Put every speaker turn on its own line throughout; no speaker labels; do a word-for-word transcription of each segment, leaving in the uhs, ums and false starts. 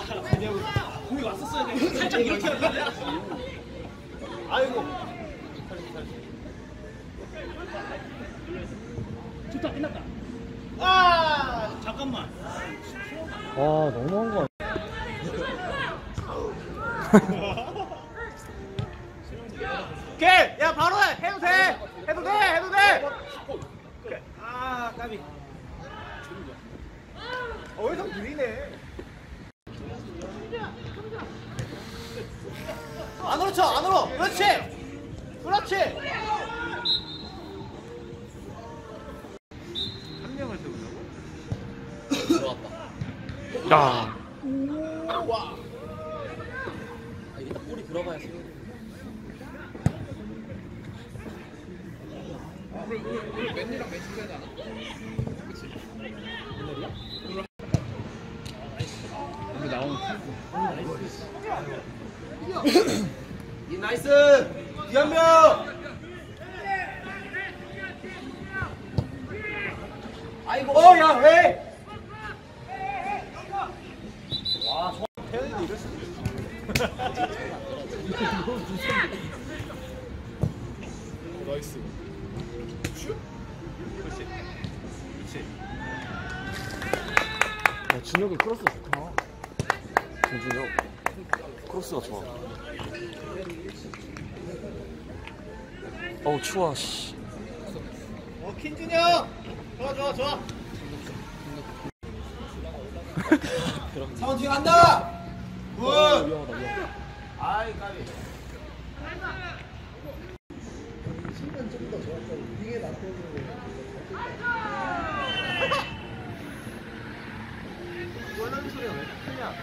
공이 왔었어야 돼. 살짝 이렇게 하는데. 아이고. 좋다, 끝났다. 아, 잠깐만.
아, 너무한 거
오케이! 야, 바로 해! 해도 돼! 해도 돼! 해도 돼! 오케이. 아, 까비. 어, 여기서 느리네. 안으로 쳐! 안으로! 그렇지! 그렇지! 한 명을 세우려고?
들어왔다.
야.
와!
아, 이게 딱 볼이 들어가야 돼. 맨이랑 매치 해야 되나? 그치? 맨이야? 여기 나오는
이 나이스! 이한명! 아이고, 어, 야, 왜? 와, 저 태연이도 이럴 수도 있어. 나이스. 슛? 그렇지. 그렇지.
야, 준혁이 크로스 좋다. 김준혁. 크로스가 좋아. 어우, 추워, 씨.
어, 킨준혁! 좋아, 좋아, 좋아. 상원 뒤에 간다! 굿! 아이, 까비. 원하는 소리가 왜 크냐?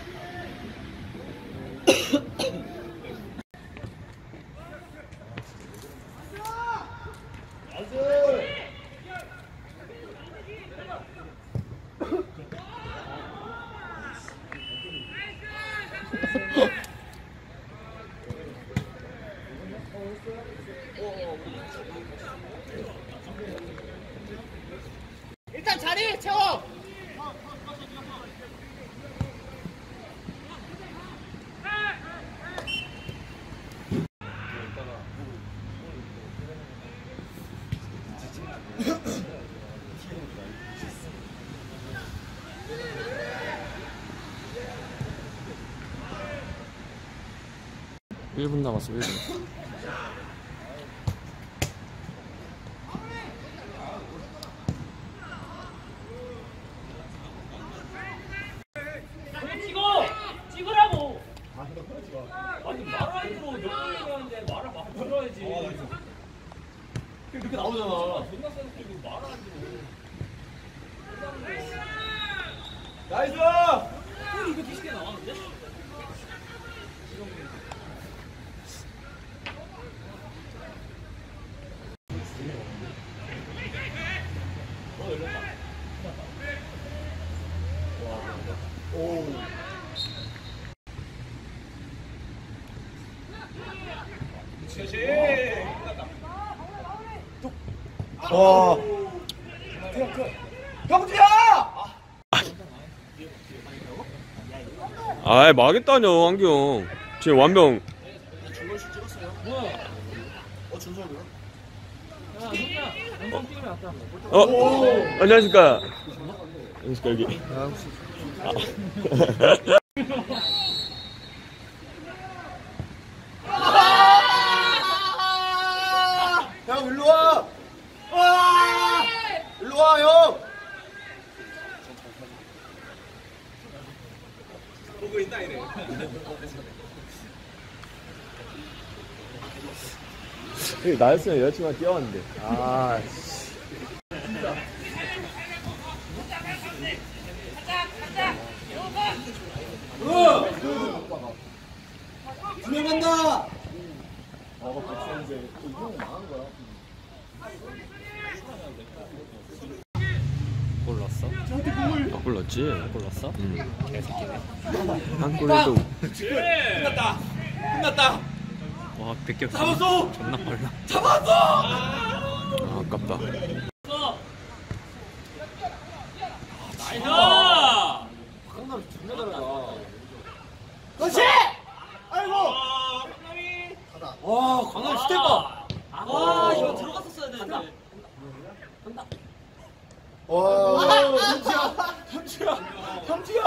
일단 자리 채워.
일 분 남았어, 일 분.
찍어! 찍으라고! 아니 말을 안 들어. 몇 번 얘기하는데 말을 말 들어야지.
이렇게 나오잖아.
존나 세게 말을 안 들어.
나이스!
꿀 이백이십 개 나왔는데?
오. 그렇지. 와. 경주야!
아이, 망했다뇨, 안경. 지금 완병.
중간슛 찍었어요. 어, 준석이요?
야, 형이야. 영상 찍으면 왔다.
어? 안녕하십니까. 안녕하십니까, 여기.
형, 일로 와! 와! 일로 와, 형! 보고 있다, 이래.
나였으면 여자친구가 뛰어왔는데. 아, 씨.
두명 간다!
골 넣었어? 아, 골 넣었지? 골 넣었어? 응.
개새끼네.
한 골에도.
끝났다! 끝났다!
와, 백 개
잡았어!
존나 빨라.
잡았어!
아, 아깝다.
나이스!
강남 존나 잘한다. 와, 현주야, 현주야, 현주야.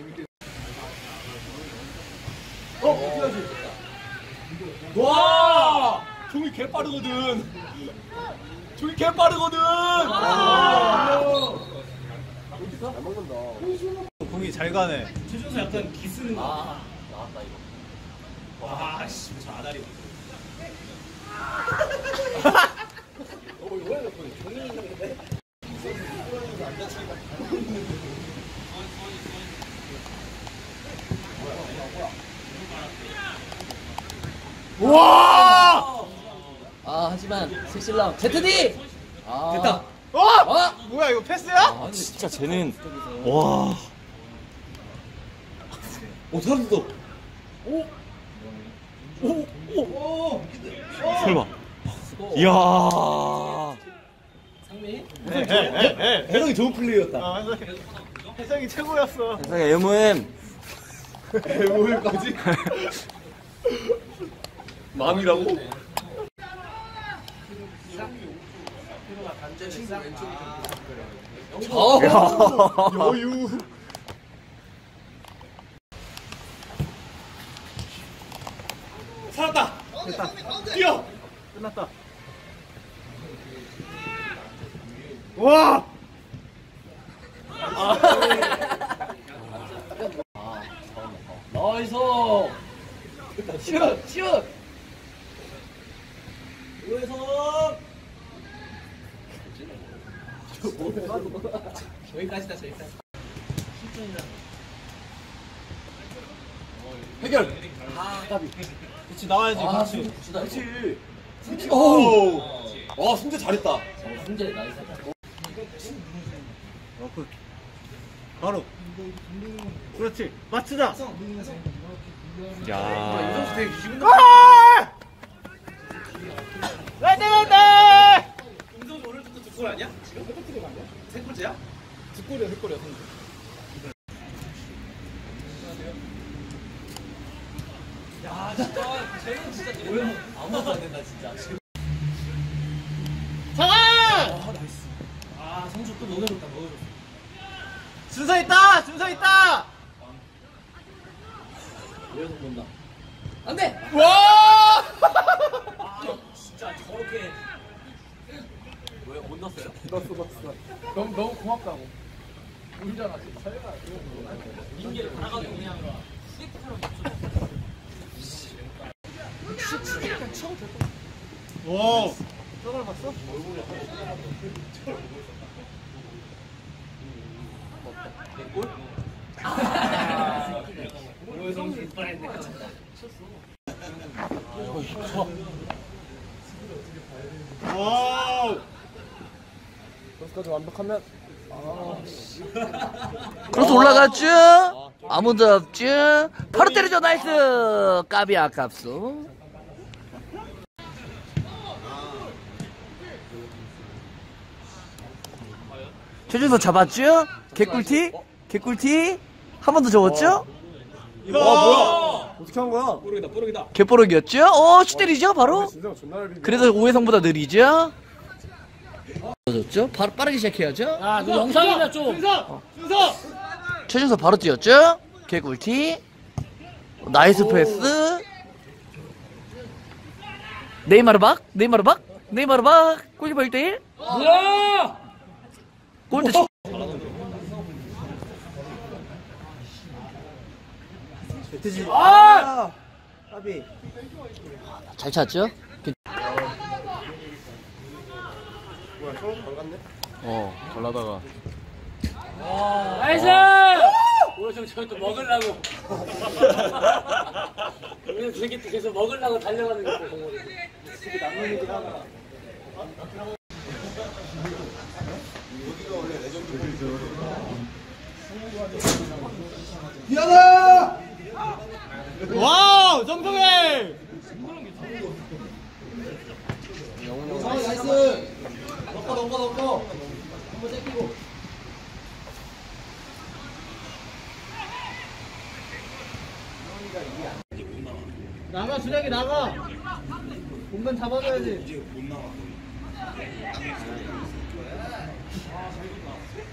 어, 어떻게 하지? 와, 종이 개 빠르거든. 종이 개 빠르거든. 잘 먹는다. 공이 잘 가네.
최준수 약간 기 쓰는 거.
아 나왔다 이거.
와, 씨, 저 아다리.
와!
아 하지만 색실랑 제트디. 아,
됐다.
어?
어?
뭐야 이거 패스야?
아 진짜 쟤는 와.
오 사람도.
설마. 이야.
상미.
해성이 좋은 플레이였다. 아, 해성이, 해성이 최고였어.
세상에 엠오엠.
에모일까지? 마음이라고? 여유.
살았다.
됐다.
뛰어.
끝났다. 와!
나이스. 슛 슛. 우회성. 여기까지다 저기까지.
해결.
아 까비.
그렇지 나와야지.
아
그렇지.
굿이다 이거.
그렇지. 오. 와 승재 잘했다.
어, 승재 나이스.
어, 그. 바로. 그렇지. 맞추자.
야.
골! 왜 되는데?
김성수 오늘부터 두 골 아니야? 지금? 세 골째야?
두 골이야, 세 골이야, 승재.
야 진짜 쟤는 진짜 오늘 아무것도 안 된다 진짜. 지금.
상황!
아 나이스. 아 성주 또 먹여줬다 먹여줬어.
준서 있다! 준서 있다!
우회성 본다. 안돼.
와!
아 진짜 저렇게 왜 못 넣었어요?
넣었어, 넣었어. 너무, 너무 고맙다고. 울잖아, 진짜. 설마.
민기를 바라가지고 그냥 스위트처럼
와! 저걸 봤어?
내골?
오해성 줄 뻔했네.
와우! 여기까지 완벽하면.
크로스 올라갔죠? 아무도 없죠? 바로 때리죠. 나이스. 까비 아깝소. 최준서 잡았죠? 개꿀티? 개꿀티? 한 번 더 접었죠?
와, 뭐야? 어떻게 한 거야?
뽀록이다, 뽀록이다.
개뽀록이었죠? 어, 슛 때리죠? 바로?
진짜 존나 잘 비벼.
그래서 오해성보다 느리죠? 졌죠? 바로 빠르게 시작해야죠?
야, 너 영상이나 좀.
준서! 준서!
최준서 바로 뛰었죠? 개꿀티. 나이스 패스. 네이마르 박? 네이마르 박? 네이마르 박? 골키퍼 일 대 일?
뭐야?
골대
배트지. 아! 까비.
잘 찼죠?
뭐야, 처음 반갑네?
어, 잘나다가.
나이스! 오해성 저것도 먹으려고. 오늘 새끼 계속 먹으려고 달려가는 거 보고.
되게 낭만이긴 하다. 미안해! 와우! 정동해! 나이스! 넣고 넣고 넣고 한번 땡기고 나가 준혁이 나가 공간 잡아줘야지 이제 못 나가